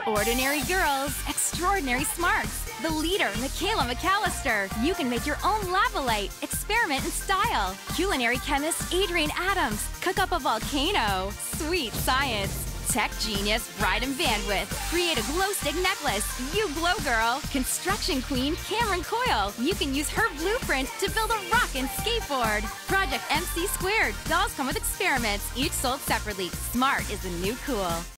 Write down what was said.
Ordinary girls, extraordinary smarts. The leader, McKeyla McAlister. You can make your own lava light. Experiment in style. Culinary chemist Adrienne Attoms. Cook up a volcano. Sweet science. Tech genius Bryden Bandweth. Create a glow stick necklace. You glow, girl. Construction queen Camryn Coyle. You can use her blueprint to build a rockin' skateboard. Project MC². Dolls come with experiments, each sold separately. Smart is the new cool.